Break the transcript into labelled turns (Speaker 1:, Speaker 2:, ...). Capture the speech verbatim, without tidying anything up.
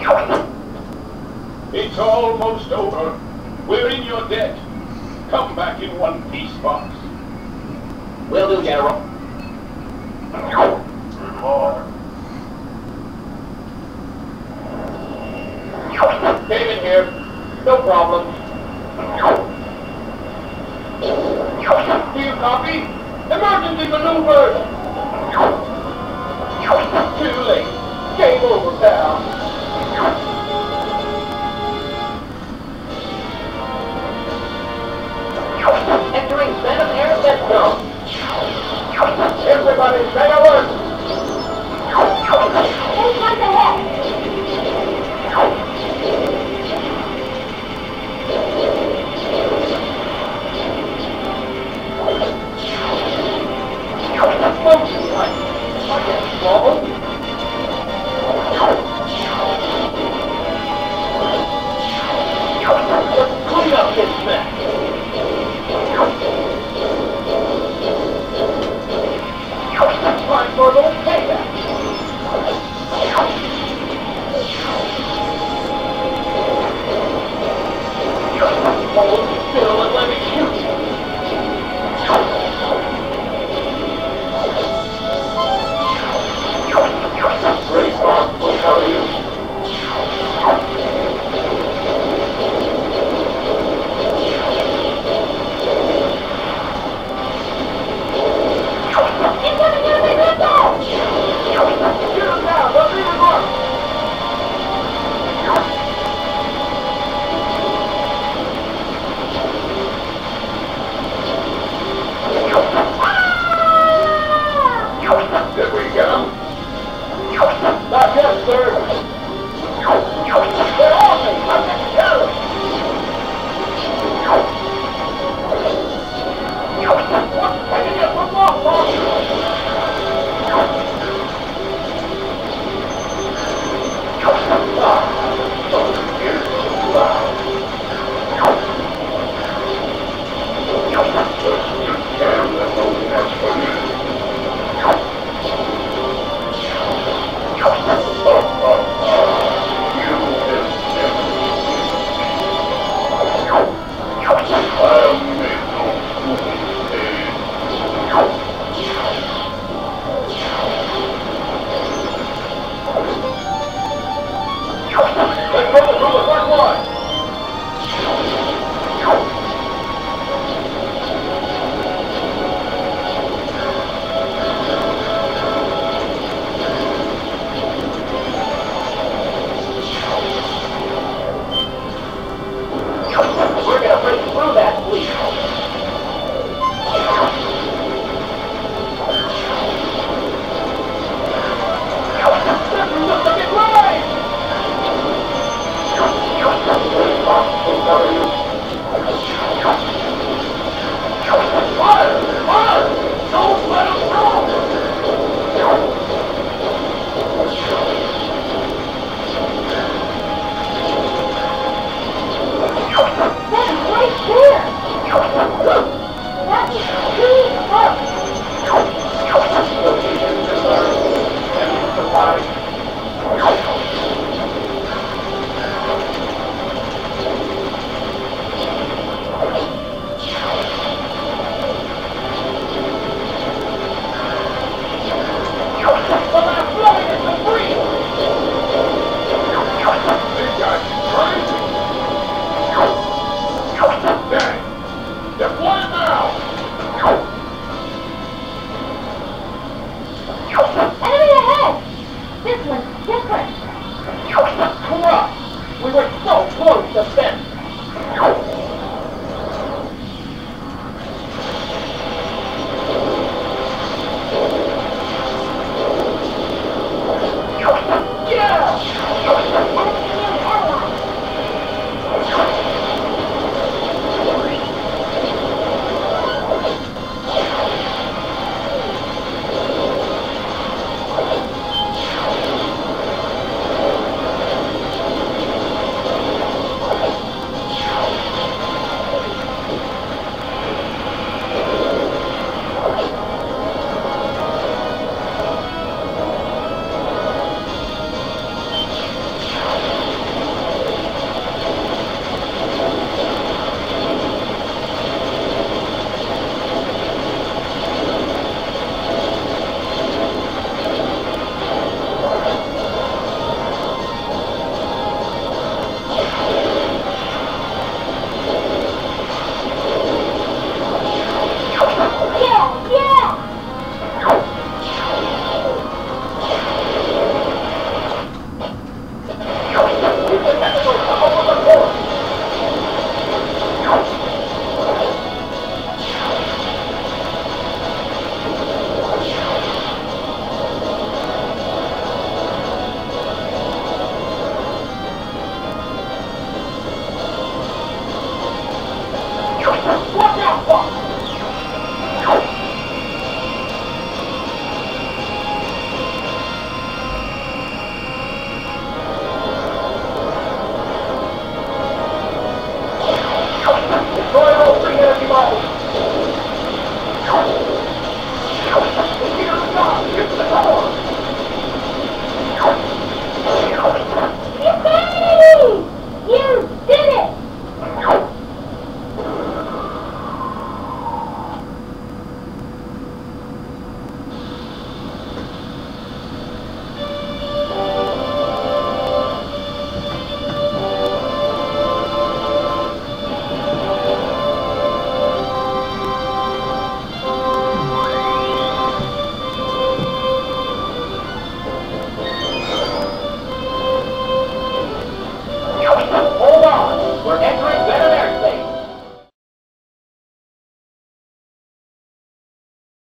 Speaker 1: It's almost over. We're in your debt. Come back in one piece, Fox.
Speaker 2: Will do, General.
Speaker 1: David here. No problem. Do you copy? Emergency maneuvers! Too late. Game over, pal.
Speaker 2: Entering Phantom Air Central.
Speaker 1: Everybody stay alert!
Speaker 3: Who's right ahead?
Speaker 1: Motion light. I guess trouble. Let's clean up this mess. Time for a little payback. Hold still and let me shoot you. Great Bob, what are you? Did we get him? Not yet, sir. They're on me. I'm getting carried. What? I can get one more, boss. I'll make no fool.